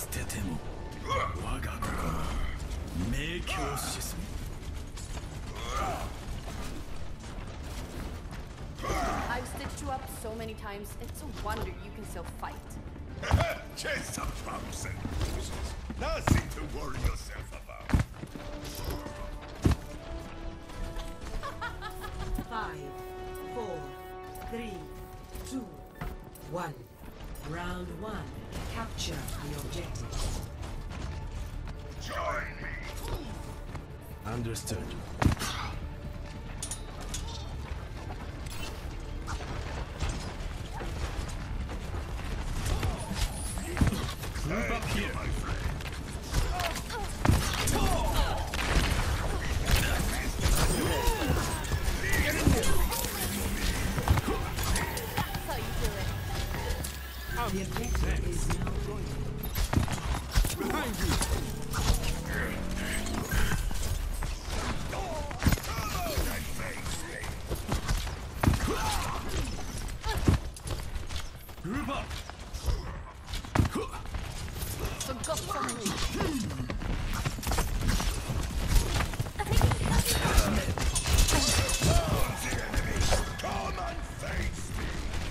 I've stitched you up so many times, it's a wonder you can still fight. Just some bumps and bruises. Nothing to worry yourself about. 5, 4, 3, 2, 1. Round 1. Capture the objective. Join me. Understood. Group up here, my friend. That's how you do it. The objective is now Behind you! Group up. Forgot something. Come and face me.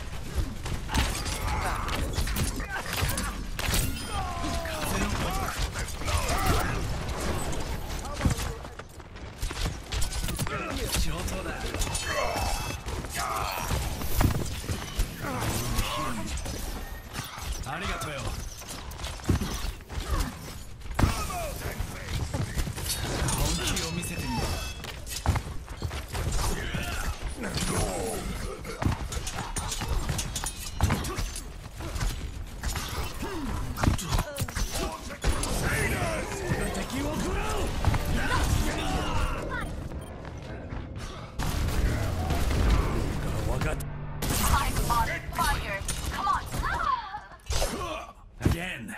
Again.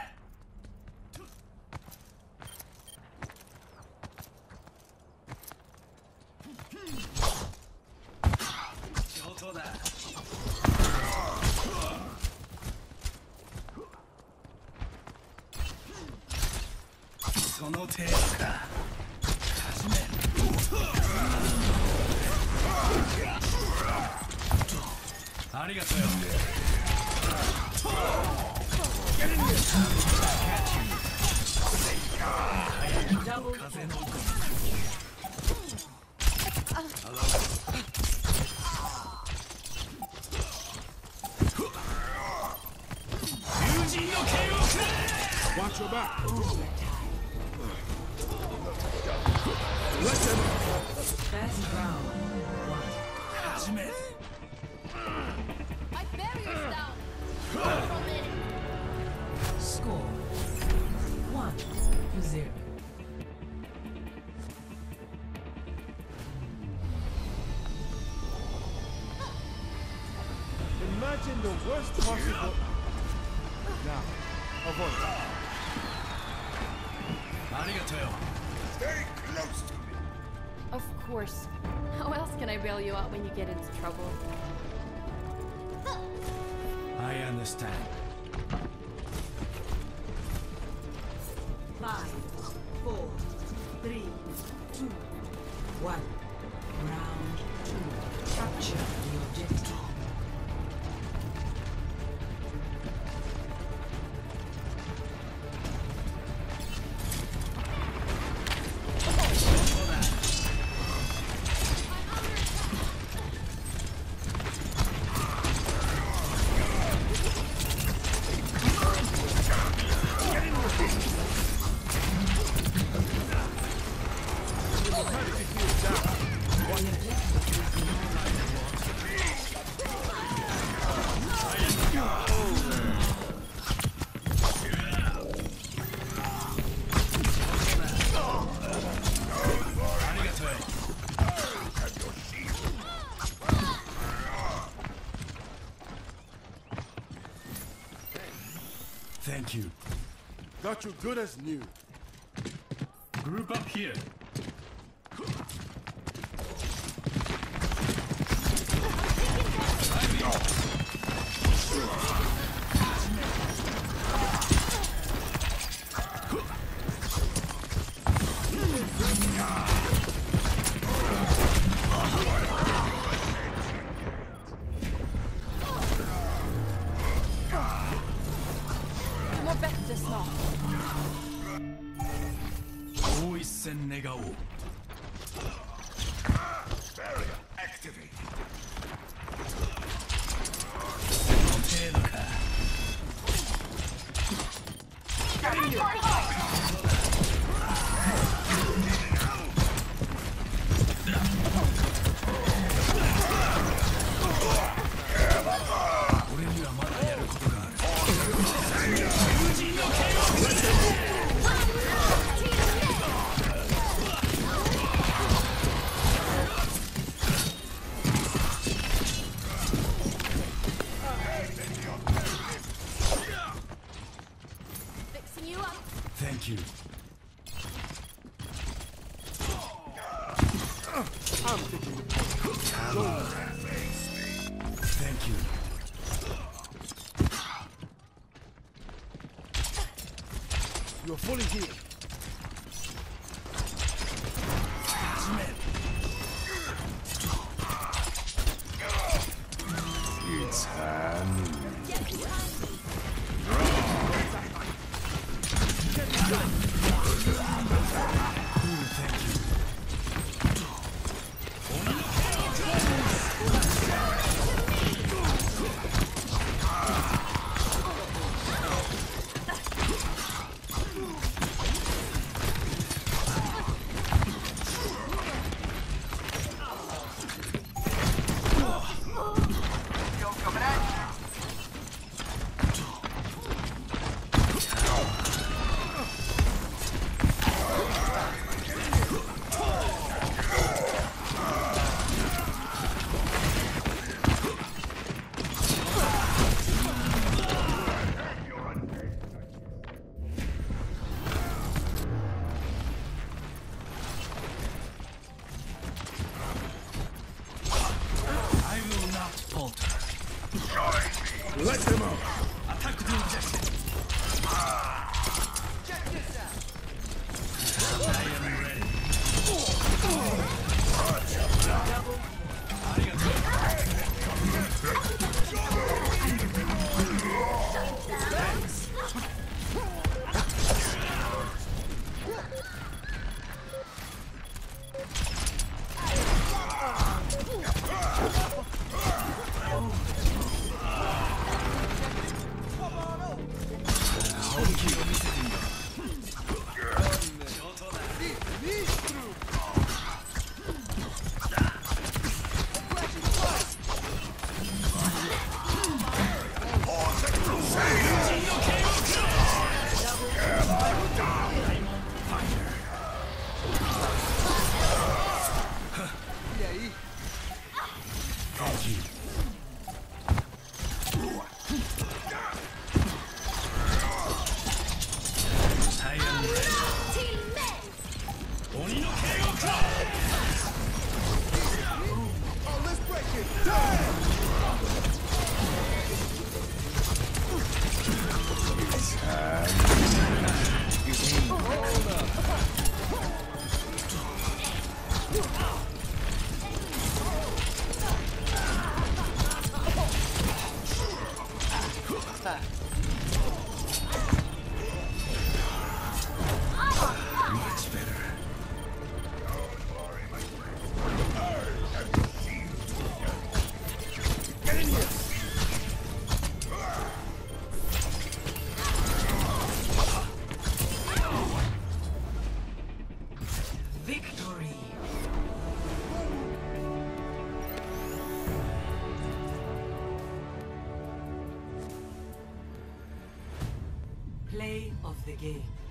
double. Watch your back. First round. My barrier's down. From it. Score 1-0. Imagine the worst possible. Now, avoid that. Stay close to me. Of course. How else can I bail you out when you get into trouble? I understand. 5, 4, 3, 2, 1. Round 2. Capture the objective. Thank you. Got you good as new. Group up here. I'm taking the point. Don't Thank you. You're fully healed. It's hand. Let them out. Attack the objective. I am ready. Victory. Play of the game.